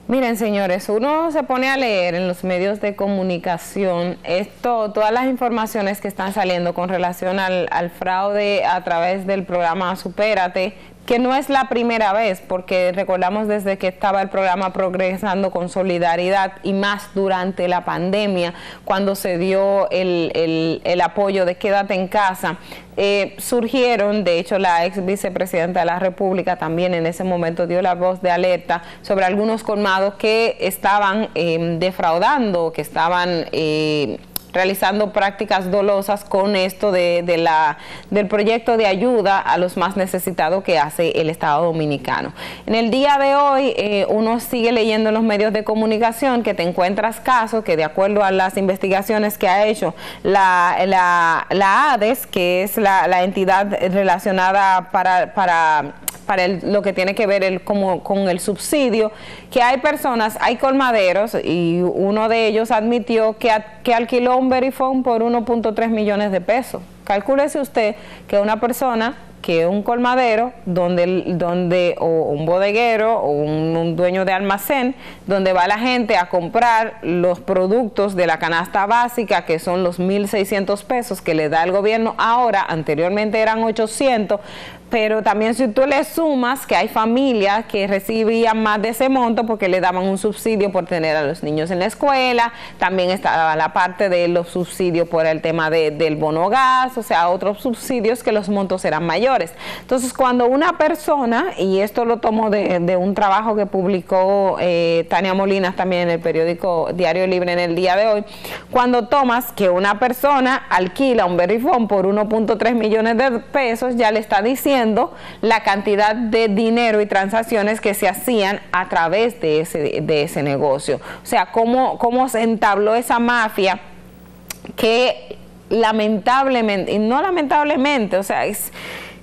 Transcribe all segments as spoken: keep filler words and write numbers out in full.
Miren, señores, uno se pone a leer en los medios de comunicación esto, todas las informaciones que están saliendo con relación al, al fraude a través del programa Supérate, que no es la primera vez, porque recordamos desde que estaba el programa Progresando con Solidaridad y más durante la pandemia, cuando se dio el, el, el apoyo de Quédate en Casa, eh, surgieron, de hecho la ex vicepresidenta de la República también en ese momento dio la voz de alerta sobre algunos colmados que estaban eh, defraudando, que estaban... Eh, realizando prácticas dolosas con esto de, de la, del proyecto de ayuda a los más necesitados que hace el Estado Dominicano. En el día de hoy eh, uno sigue leyendo en los medios de comunicación que te encuentras casos que, de acuerdo a las investigaciones que ha hecho la, la, la ADES, que es la, la entidad relacionada para... para para el, lo que tiene que ver el, como, con el subsidio, que hay personas, hay colmaderos, y uno de ellos admitió que, que alquiló un Verifone por uno punto tres millones de pesos. Calcúlese usted que una persona, que un colmadero, donde, donde o un bodeguero o un, un dueño de almacén, donde va la gente a comprar los productos de la canasta básica, que son los mil seiscientos pesos que le da el gobierno ahora, anteriormente eran ochocientos, pero también si tú le sumas que hay familias que recibían más de ese monto porque le daban un subsidio por tener a los niños en la escuela, también estaba la parte de los subsidios por el tema de, del bono gas, o sea, otros subsidios que los montos eran mayores. Entonces, cuando una persona, y esto lo tomo de, de un trabajo que publicó eh, Tania Molinas también en el periódico Diario Libre en el día de hoy, cuando tomas que una persona alquila un Verifone por uno punto tres millones de pesos, ya le está diciendo la cantidad de dinero y transacciones que se hacían a través de ese, de ese negocio. O sea, cómo, cómo se entabló esa mafia que lamentablemente, y no lamentablemente, o sea, es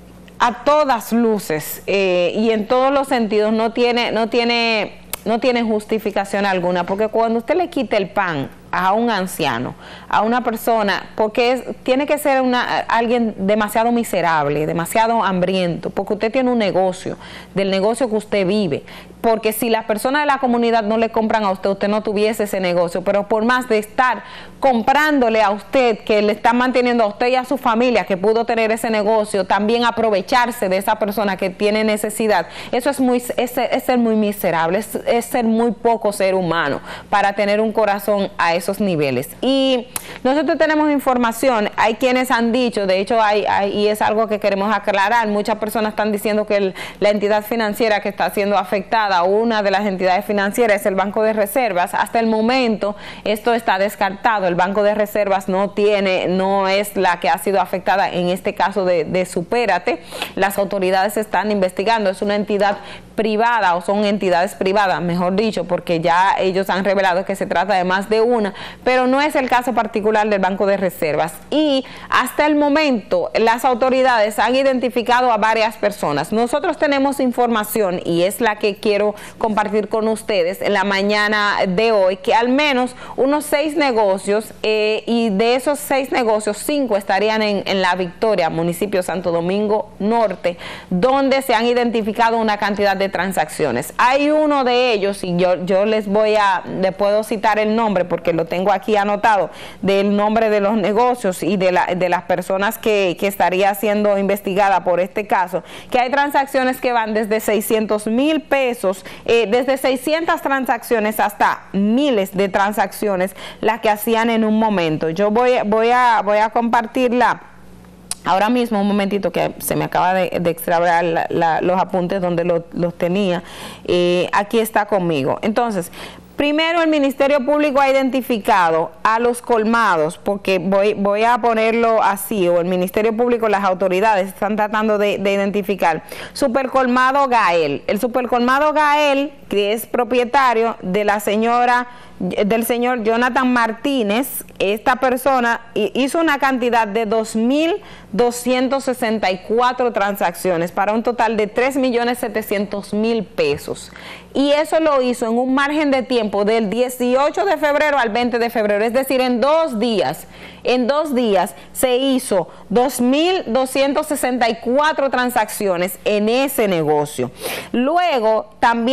a todas luces eh, y en todos los sentidos no tiene, no tiene, no tiene justificación alguna, porque cuando usted le quita el pan a un anciano, a una persona, porque es, tiene que ser una, alguien demasiado miserable, demasiado hambriento, porque usted tiene un negocio, del negocio que usted vive, porque si las personas de la comunidad no le compran a usted, usted no tuviese ese negocio, pero por más de estar comprándole a usted, que le están manteniendo a usted y a su familia, que pudo tener ese negocio, también aprovecharse de esa persona que tiene necesidad, eso es, muy, es, es ser muy miserable, es, es ser muy poco ser humano, para tener un corazón a esos niveles. Y nosotros tenemos información, hay quienes han dicho, de hecho hay, hay y es algo que queremos aclarar, muchas personas están diciendo que el, la entidad financiera que está siendo afectada, una de las entidades financieras es el Banco de Reservas. Hasta el momento esto está descartado, el Banco de Reservas no tiene, no es la que ha sido afectada en este caso de, de Supérate, las autoridades están investigando, es una entidad privada o son entidades privadas, mejor dicho, porque ya ellos han revelado que se trata de más de una, pero no es el caso particular del Banco de Reservas. Y hasta el momento las autoridades han identificado a varias personas. Nosotros tenemos información y es la que quiero compartir con ustedes en la mañana de hoy, que al menos unos seis negocios eh, y de esos seis negocios, cinco estarían en, en La Victoria, municipio Santo Domingo Norte, donde se han identificado una cantidad de transacciones. Hay uno de ellos, y yo, yo les voy a, le puedo citar el nombre porque lo tengo aquí anotado, del nombre de los negocios y de, la, de las personas que, que estaría siendo investigada por este caso, que hay transacciones que van desde seiscientos mil pesos, eh, desde seiscientas transacciones hasta miles de transacciones, las que hacían en un momento. Yo voy, voy, a, voy a compartirla ahora mismo, un momentito que se me acaba de, de extraviar la, la, los apuntes donde lo, los tenía. Eh, aquí está conmigo. Entonces, primero, el Ministerio Público ha identificado a los colmados, porque voy, voy a ponerlo así, o el Ministerio Público, las autoridades están tratando de, de identificar. Supercolmado Gael. El Supercolmado Gael, que es propietario de la señora, del señor Jonathan Martínez, esta persona hizo una cantidad de dos mil doscientas sesenta y cuatro transacciones para un total de tres millones setecientos mil pesos. Y eso lo hizo en un margen de tiempo del dieciocho de febrero al veinte de febrero, es decir, en dos días. En dos días se hizo dos mil doscientas sesenta y cuatro transacciones en ese negocio. Luego, también hay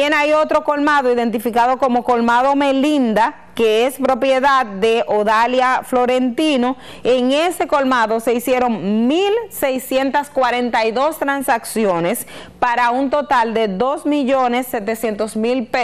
otro colmado identificado como Colmado Melinda, que es propiedad de Odalia Florentino. En ese colmado se hicieron mil seiscientas cuarenta y dos transacciones para un total de dos millones setecientos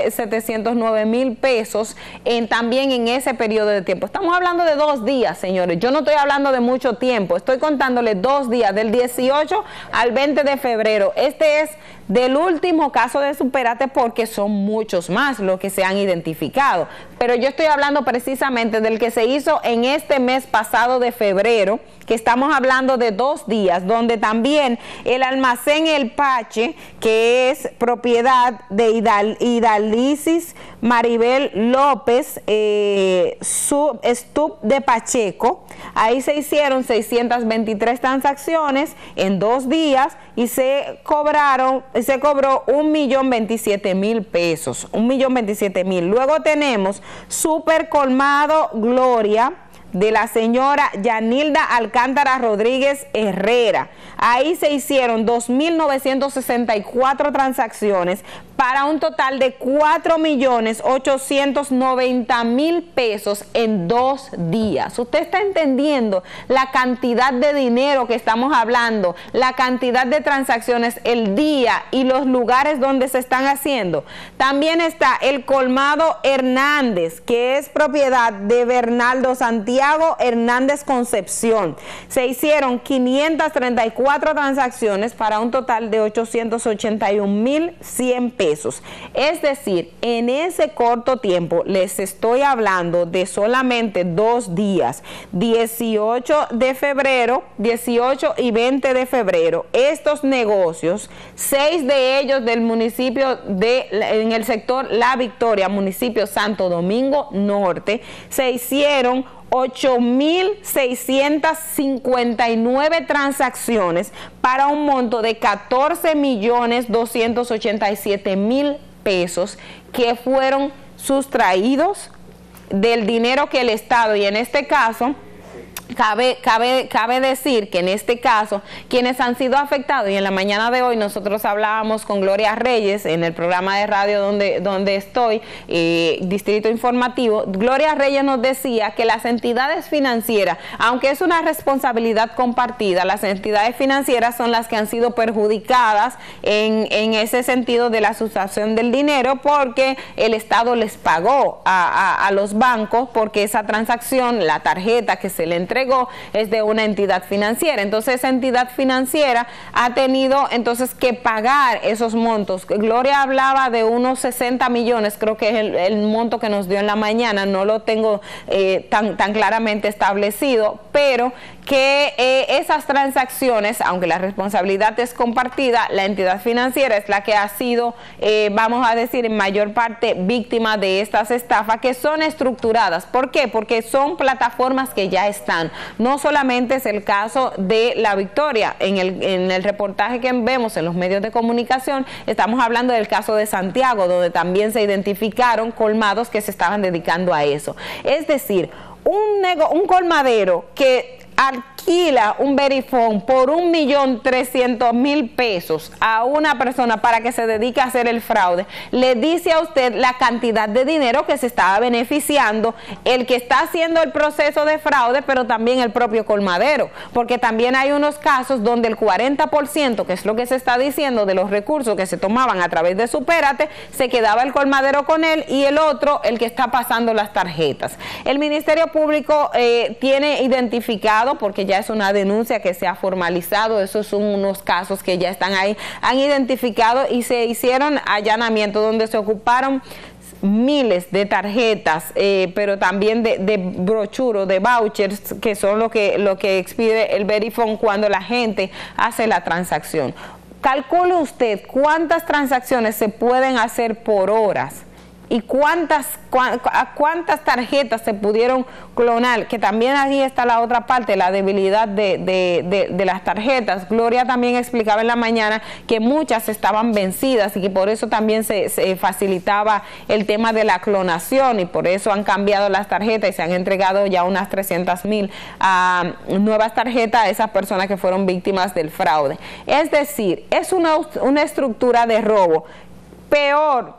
nueve mil pesos en, también en ese periodo de tiempo. Estamos hablando de dos días, señores. Yo no estoy hablando de mucho tiempo. Estoy contándole dos días, del dieciocho al veinte de febrero. Este es del último caso de Supérate, porque son muchos más los que se han identificado. Pero yo estoy hablando precisamente del que se hizo en este mes pasado de febrero, que estamos hablando de dos días, donde también el almacén El Pache, que es propiedad de Hidal, Hidalicis Maribel López, eh, sub, Stup de Pacheco, ahí se hicieron seiscientas veintitrés transacciones en dos días y se cobraron, se cobró un millón veintisiete mil pesos, un millón veintisiete mil. Luego tenemos Super Colmado Gloria, de la señora Yanilda Alcántara Rodríguez Herrera. Ahí se hicieron dos mil novecientas sesenta y cuatro transacciones para un total de cuatro millones ochocientos noventa mil pesos en dos días. Usted está entendiendo la cantidad de dinero que estamos hablando, la cantidad de transacciones, el día y los lugares donde se están haciendo. También está el Colmado Hernández, que es propiedad de Bernardo Santiago Hernández Concepción. Se hicieron quinientas treinta y cuatro transacciones para un total de ochocientos ochenta y un mil cien pesos. Es decir, en ese corto tiempo les estoy hablando de solamente dos días, dieciocho de febrero, dieciocho y veinte de febrero. Estos negocios, seis de ellos del municipio de, en el sector La Victoria, municipio Santo Domingo Norte, se hicieron ocho mil seiscientas cincuenta y nueve transacciones para un monto de catorce millones doscientos ochenta y siete mil pesos que fueron sustraídos del dinero que el Estado, y en este caso Cabe, cabe, cabe decir que en este caso, quienes han sido afectados, y en la mañana de hoy nosotros hablábamos con Gloria Reyes en el programa de radio donde, donde estoy, eh, Distrito Informativo. Gloria Reyes nos decía que las entidades financieras, aunque es una responsabilidad compartida, las entidades financieras son las que han sido perjudicadas en, en ese sentido de la sustracción del dinero, porque el Estado les pagó a, a, a los bancos, porque esa transacción, la tarjeta que se le entregó, es de una entidad financiera. Entonces esa entidad financiera ha tenido entonces que pagar esos montos. Gloria hablaba de unos sesenta millones, creo que es el, el monto que nos dio en la mañana, no lo tengo eh, tan, tan claramente establecido, pero que eh, esas transacciones, aunque la responsabilidad es compartida, la entidad financiera es la que ha sido, eh, vamos a decir, en mayor parte víctima de estas estafas, que son estructuradas. ¿Por qué? Porque son plataformas que ya están. No solamente es el caso de La Victoria. En el, en el reportaje que vemos en los medios de comunicación, estamos hablando del caso de Santiago, donde también se identificaron colmados que se estaban dedicando a eso. Es decir, un, nego, un colmadero que alquila un verifón por un millón trescientos mil pesos a una persona para que se dedique a hacer el fraude, le dice a usted la cantidad de dinero que se estaba beneficiando el que está haciendo el proceso de fraude, pero también el propio colmadero, porque también hay unos casos donde el cuarenta por ciento, que es lo que se está diciendo, de los recursos que se tomaban a través de Supérate, se quedaba el colmadero con él y el otro el que está pasando las tarjetas. El Ministerio Público eh, tiene identificado, porque ya es una denuncia que se ha formalizado, esos son unos casos que ya están ahí, han identificado y se hicieron allanamientos donde se ocuparon miles de tarjetas, eh, pero también de, de brochuros, de vouchers, que son lo que, lo que expide el verifón cuando la gente hace la transacción. Calcule usted cuántas transacciones se pueden hacer por horas y cuántas, cuántas tarjetas se pudieron clonar, que también ahí está la otra parte, la debilidad de, de, de, de las tarjetas. Gloria también explicaba en la mañana que muchas estaban vencidas y que por eso también se, se facilitaba el tema de la clonación, y por eso han cambiado las tarjetas y se han entregado ya unas trescientas mil uh, nuevas tarjetas a esas personas que fueron víctimas del fraude. Es decir, es una, una estructura de robo. Peor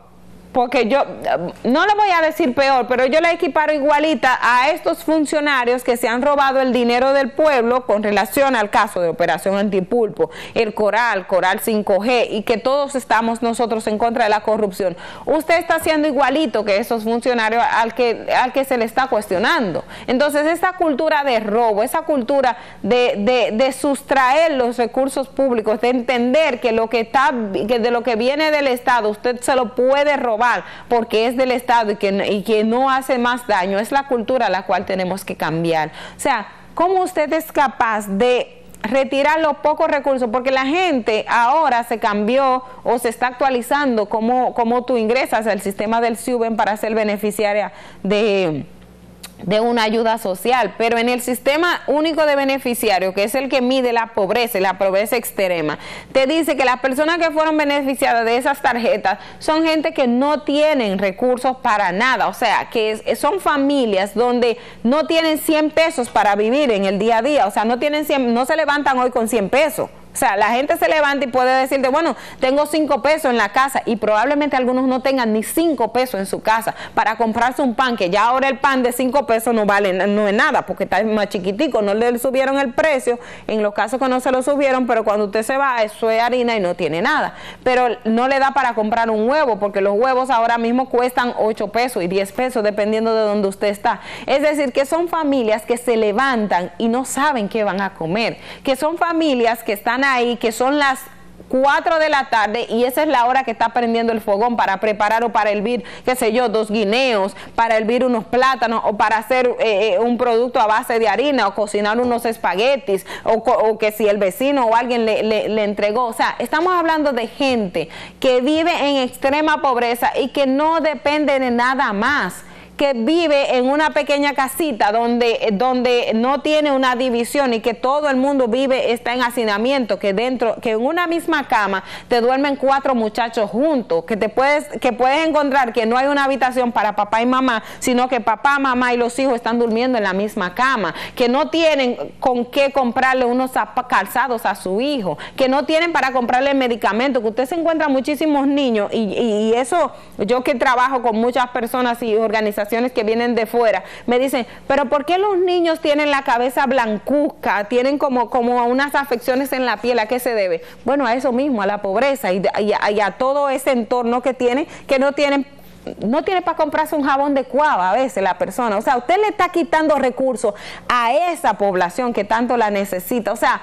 porque yo, no le voy a decir peor, pero yo la equiparo igualita a estos funcionarios que se han robado el dinero del pueblo con relación al caso de Operación Antipulpo, el Coral, Coral cinco G, y que todos estamos nosotros en contra de la corrupción. Usted está haciendo igualito que esos funcionarios al que, al que se le está cuestionando. Entonces, esa cultura de robo, esa cultura de, de, de sustraer los recursos públicos, de entender que lo que está, que de lo que viene del Estado, usted se lo puede robar porque es del Estado y que, y que no hace más daño, es la cultura a la cual tenemos que cambiar. O sea, ¿cómo usted es capaz de retirar los pocos recursos? Porque la gente ahora se cambió o se está actualizando cómo, cómo tú ingresas al sistema del SIUBEN para ser beneficiaria de... de una ayuda social, pero en el sistema único de beneficiario, que es el que mide la pobreza y la pobreza extrema, te dice que las personas que fueron beneficiadas de esas tarjetas son gente que no tienen recursos para nada, o sea, que es, son familias donde no tienen cien pesos para vivir en el día a día, o sea, no tienen cien, no se levantan hoy con cien pesos. O sea, la gente se levanta y puede decirte, bueno, tengo cinco pesos en la casa, y probablemente algunos no tengan ni cinco pesos en su casa para comprarse un pan, que ya ahora el pan de cinco pesos no vale, no es nada, porque está más chiquitico, no le subieron el precio, en los casos que no se lo subieron, pero cuando usted se va, eso es harina y no tiene nada. Pero no le da para comprar un huevo, porque los huevos ahora mismo cuestan ocho pesos y diez pesos, dependiendo de donde usted está. Es decir, que son familias que se levantan y no saben qué van a comer, que son familias que están ahí, que son las cuatro de la tarde y esa es la hora que está prendiendo el fogón para preparar o para hervir, qué sé yo, dos guineos, para hervir unos plátanos o para hacer eh, un producto a base de harina o cocinar unos espaguetis o, o que si el vecino o alguien le, le, le entregó. O sea, estamos hablando de gente que vive en extrema pobreza y que no depende de nada más, que vive en una pequeña casita donde, donde no tiene una división y que todo el mundo vive, está en hacinamiento, que dentro, que en una misma cama te duermen cuatro muchachos juntos, que te puedes, que puedes encontrar que no hay una habitación para papá y mamá, sino que papá, mamá y los hijos están durmiendo en la misma cama, que no tienen con qué comprarle unos calzados a su hijo, que no tienen para comprarle medicamentos, que usted se encuentra muchísimos niños y, y, y eso, yo que trabajo con muchas personas y organizaciones que vienen de fuera, me dicen, pero ¿por qué los niños tienen la cabeza blancuzca, tienen como, como unas afecciones en la piel? ¿A qué se debe? Bueno, a eso mismo, a la pobreza y, y, a, y a todo ese entorno que tienen, que no tienen no tiene para comprarse un jabón de cuava a veces la persona. O sea, usted le está quitando recursos a esa población que tanto la necesita. O sea,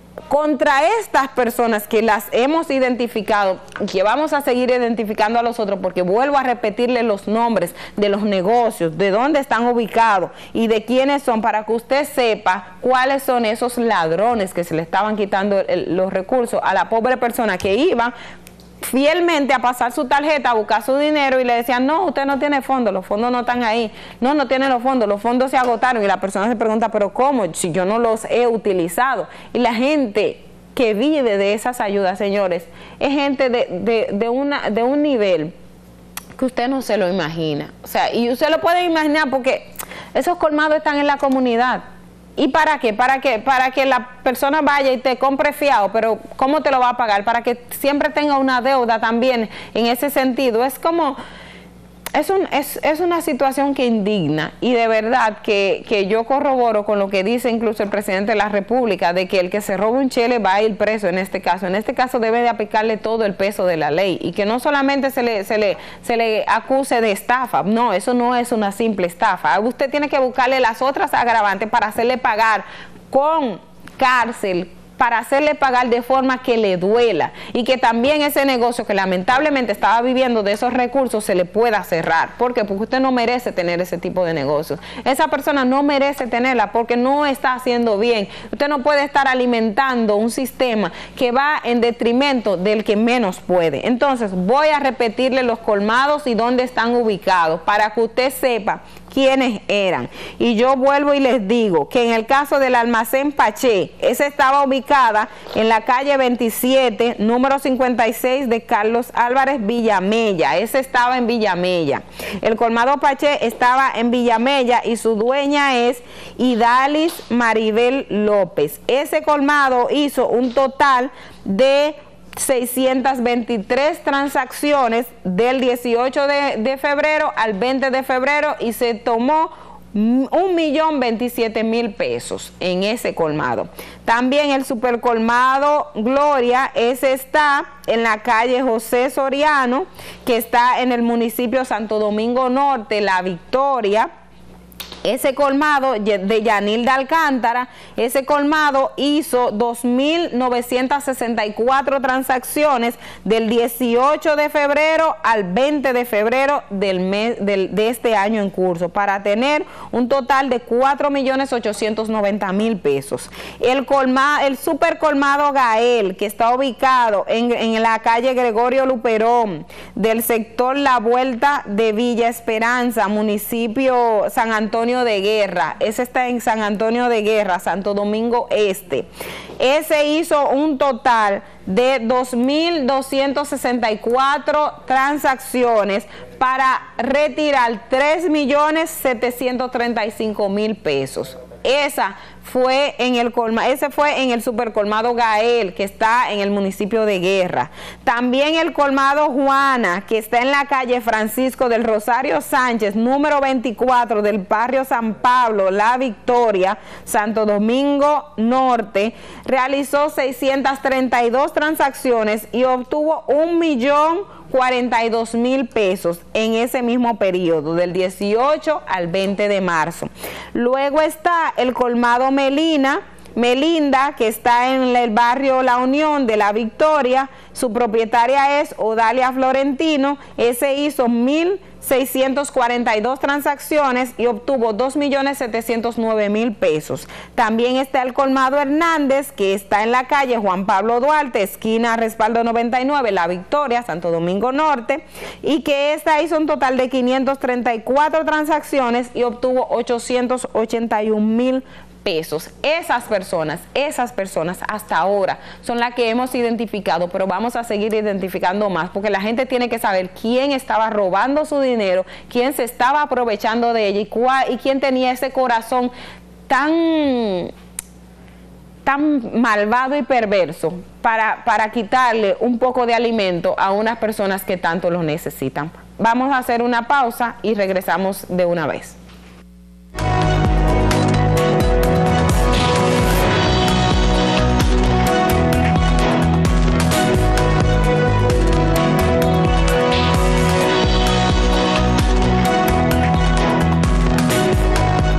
contra estas personas que las hemos identificado, que vamos a seguir identificando a los otros, porque vuelvo a repetirle los nombres de los negocios, de dónde están ubicados y de quiénes son, para que usted sepa cuáles son esos ladrones que se le estaban quitando el, los recursos a la pobre persona que iban fielmente a pasar su tarjeta, a buscar su dinero y le decían, no, usted no tiene fondos, los fondos no están ahí, no, no tiene los fondos, los fondos se agotaron, y la persona se pregunta, pero ¿cómo? Si yo no los he utilizado. Y la gente que vive de esas ayudas, señores, es gente de, de, de, una, de un nivel que usted no se lo imagina. O sea, y usted lo puede imaginar porque esos colmados están en la comunidad. ¿Y para qué? Para que, para que la persona vaya y te compre fiado, pero ¿cómo te lo va a pagar? Para que siempre tenga una deuda también en ese sentido. Es como, es, un, es, es una situación que indigna, y de verdad que, que yo corroboro con lo que dice incluso el presidente de la República, de que el que se robe un chele va a ir preso en este caso. En este caso debe de aplicarle todo el peso de la ley, y que no solamente se le, se le, se le acuse de estafa. No, eso no es una simple estafa. Usted tiene que buscarle las otras agravantes para hacerle pagar con cárcel, para hacerle pagar de forma que le duela, y que también ese negocio que lamentablemente estaba viviendo de esos recursos se le pueda cerrar. ¿Por qué? Porque usted no merece tener ese tipo de negocios. Esa persona no merece tenerla porque no está haciendo bien. Usted no puede estar alimentando un sistema que va en detrimento del que menos puede. Entonces voy a repetirle los colmados y dónde están ubicados para que usted sepa quiénes eran. Y yo vuelvo y les digo que en el caso del almacén Paché, esa estaba ubicada en la calle veintisiete, número cincuenta y seis de Carlos Álvarez, Villamella. Ese estaba en Villamella. El colmado Paché estaba en Villamella y su dueña es Idalis Maribel López. Ese colmado hizo un total de seiscientas veintitrés transacciones del dieciocho de, de febrero al veinte de febrero y se tomó un millón veintisiete mil pesos en ese colmado. También el supercolmado Gloria, ese está en la calle José Soriano, que está en el municipio Santo Domingo Norte, La Victoria. Ese colmado de Yanilda Alcántara, ese colmado hizo dos mil novecientas sesenta y cuatro transacciones del dieciocho de febrero al veinte de febrero del mes del, de este año en curso, para tener un total de cuatro millones ochocientos noventa mil pesos. El colmado, el super colmado Gael, que está ubicado en, en la calle Gregorio Luperón, del sector La Vuelta de Villa Esperanza, municipio San Antonio de Guerra, ese está en San Antonio de Guerra, Santo Domingo Este. Ese hizo un total de dos mil doscientas sesenta y cuatro transacciones para retirar tres millones setecientos treinta y cinco mil pesos. Esa fue en el colma, ese fue en el supercolmado Gael, que está en el municipio de Guerra. También el colmado Juana, que está en la calle Francisco del Rosario Sánchez, número veinticuatro del barrio San Pablo, La Victoria, Santo Domingo Norte, realizó seiscientas treinta y dos transacciones y obtuvo un millón cuarenta y dos mil pesos en ese mismo periodo, del dieciocho al veinte de marzo. Luego está el colmado Melina, Melinda, que está en el barrio La Unión de La Victoria. Su propietaria es Odalia Florentino. Ese hizo mil seiscientas cuarenta y dos transacciones y obtuvo dos millones setecientos nueve mil pesos. También está el colmado Hernández, que está en la calle Juan Pablo Duarte, esquina Respaldo noventa y nueve, La Victoria, Santo Domingo Norte, y que esta hizo un total de quinientas treinta y cuatro transacciones y obtuvo ochocientos ochenta y un mil pesos. Esas personas, esas personas hasta ahora son las que hemos identificado, pero vamos a seguir identificando más, porque la gente tiene que saber quién estaba robando su dinero, quién se estaba aprovechando de ella y, cuál, y quién tenía ese corazón tan, tan malvado y perverso para, para quitarle un poco de alimento a unas personas que tanto lo necesitan. Vamos a hacer una pausa y regresamos de una vez.